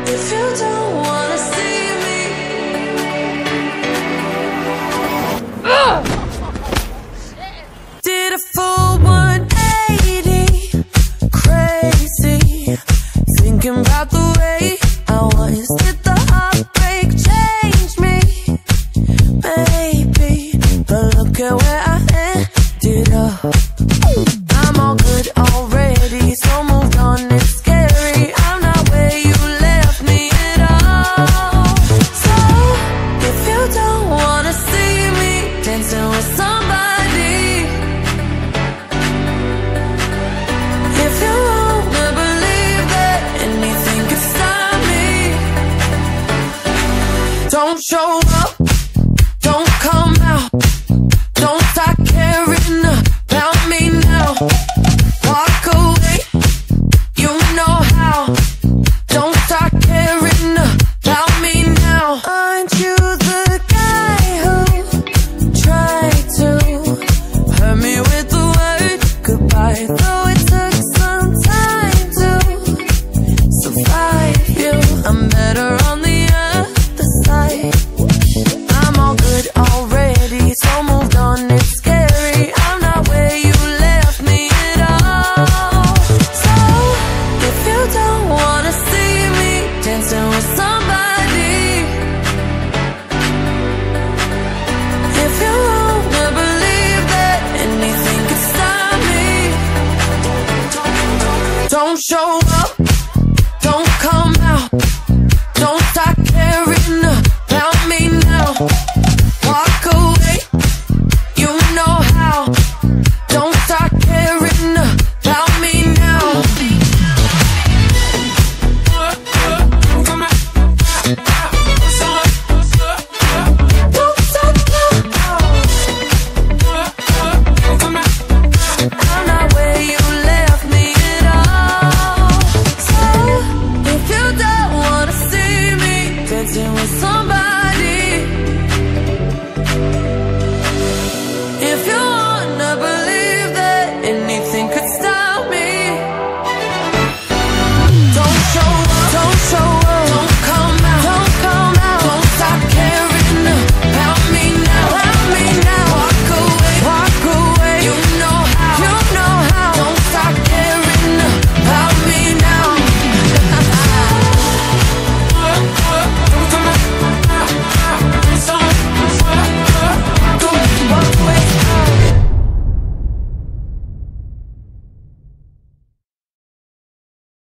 If you don't wanna see me, did a full 180, crazy, thinking about the way I was. Did the heartbreak change me? Maybe, but look at where I ended up. I'm all good already, so moved on, it's scary. I'm not where you left me at all. So, if you don't wanna see me dancing with somebody, if you wanna believe that anything could stop me, don't show up, don't come out, don't start caring about me now. Walk away, you know how. Don't start caring about me now. Aren't you the guy who tried to hurt me with the word goodbye? Though it took some time to survive you, I'm better on the other side. I'm all good already, so moved on, it's scary. I'm not where you left me at all. So, if you don't wanna see me dancing with somebody, if you wanna believe that anything could stop me, don't show